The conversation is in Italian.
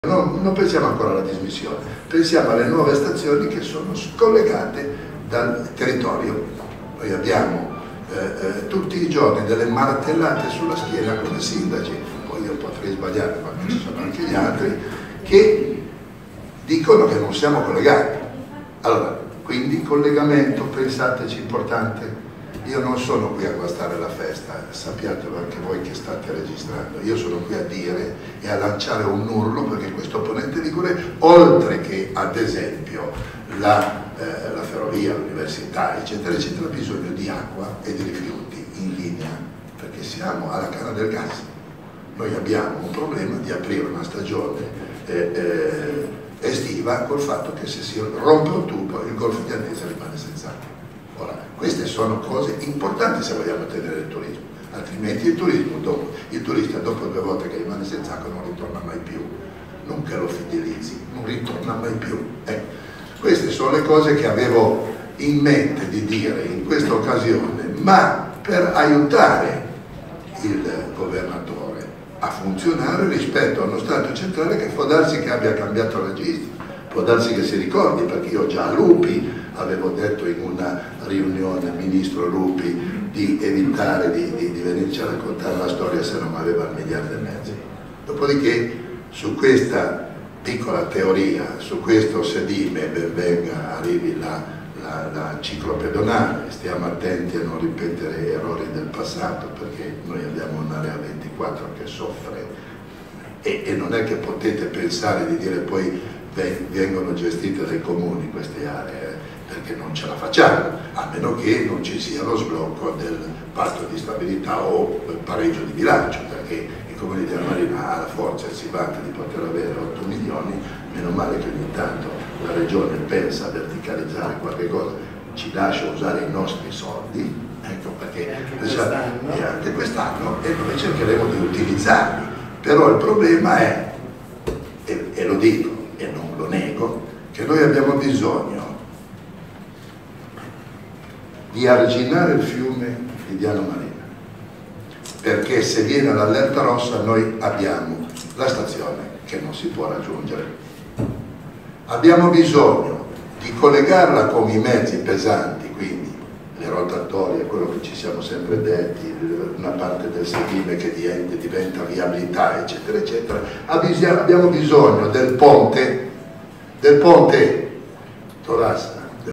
Non pensiamo ancora alla dismissione, pensiamo alle nuove stazioni che sono scollegate dal territorio. Noi abbiamo tutti i giorni delle martellate sulla schiena come sindaci, poi io potrei sbagliare, ma ci sono anche gli altri, che dicono che non siamo collegati. Allora, quindi collegamento, pensateci, importante. Io non sono qui a guastare la festa, sappiatelo anche voi che state registrando, io sono qui a dire e a lanciare un urlo perché questo ponente ligure, oltre che ad esempio la ferrovia, l'università, eccetera, eccetera, ha bisogno di acqua e di rifiuti in linea, perché siamo alla canna del gas. Noi abbiamo un problema di aprire una stagione estiva col fatto che se si rompe un tubo il Golfo di Arnesia rimane senza acqua. Ora, queste sono cose importanti se vogliamo tenere il turismo, altrimenti il turista dopo 2 volte che rimane senza acqua non ritorna mai più, non che lo fidelizzi, non ritorna mai più. Queste sono le cose che avevo in mente di dire in questa occasione, ma per aiutare il governatore a funzionare rispetto a uno Stato centrale che può darsi che abbia cambiato registro, può darsi che si ricordi, perché io già a Lupi avevo detto in una riunione, ministro Lupi, di evitare di venirci a raccontare la storia se non aveva il 1,5 miliardi. Dopodiché su questa piccola teoria, su questo sedime, ben venga, arrivi la ciclo pedonale, stiamo attenti a non ripetere errori del passato perché noi abbiamo un'area 24 che soffre e non è che potete pensare di dire poi vengono gestite dai comuni queste aree, perché non ce la facciamo, a meno che non ci sia lo sblocco del patto di stabilità o il pareggio di bilancio, perché i comuni della Marina ha la forza e si vanta di poter avere 8 milioni, meno male che ogni tanto la regione pensa a verticalizzare qualche cosa, ci lascia usare i nostri soldi, ecco perché anche quest'anno e noi cercheremo di utilizzarli, però il problema è, e lo dico e non lo nego, che noi abbiamo bisogno di arginare il fiume di Diano Marina, perché se viene l'allerta rossa noi abbiamo la stazione che non si può raggiungere. Abbiamo bisogno di collegarla con i mezzi pesanti, quindi le rotatorie, quello che ci siamo sempre detti, una parte del sedime che diventa viabilità, eccetera, eccetera. Abbiamo bisogno del ponte Torassa